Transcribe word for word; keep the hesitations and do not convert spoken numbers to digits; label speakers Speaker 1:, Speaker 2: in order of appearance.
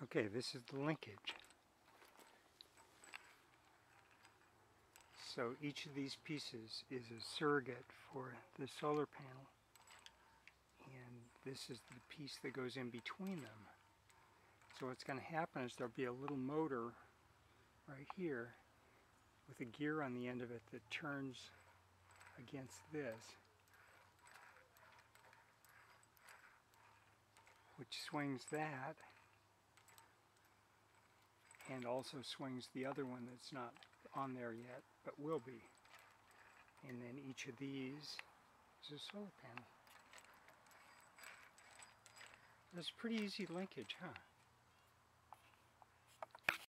Speaker 1: Okay, this is the linkage. So each of these pieces is a surrogate for the solar panel, and this is the piece that goes in between them. So what's going to happen is there'll be a little motor right here with a gear on the end of it that turns against this, which swings that and also swings the other one that's not on there yet, but will be. And then each of these is a solar panel. That's a pretty easy linkage, huh?